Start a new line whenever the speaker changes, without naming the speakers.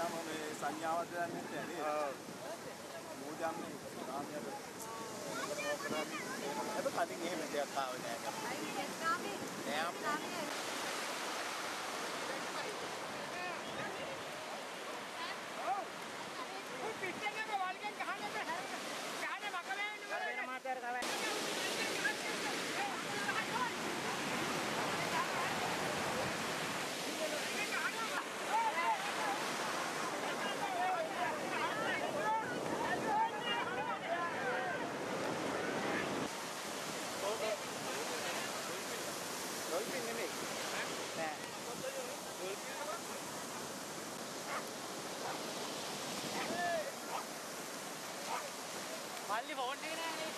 ගියාම මේ සංඥාවක් දන්නේ නැහැ නේද? මූදම් නේ රාමියට ඒක කලින් එහෙම දෙයක් ආවේ නැහැ. අයි එක්කාමේ නෑ. පිටේක වල්ගෙන් ගහන්න බෑ. ගහන්න මක වෙන්නේ වෙන මාතර ගවයි. Dolphin නෙමෙයි. නෑ. මල්ලි ෆෝන් එකේ නෑනේ.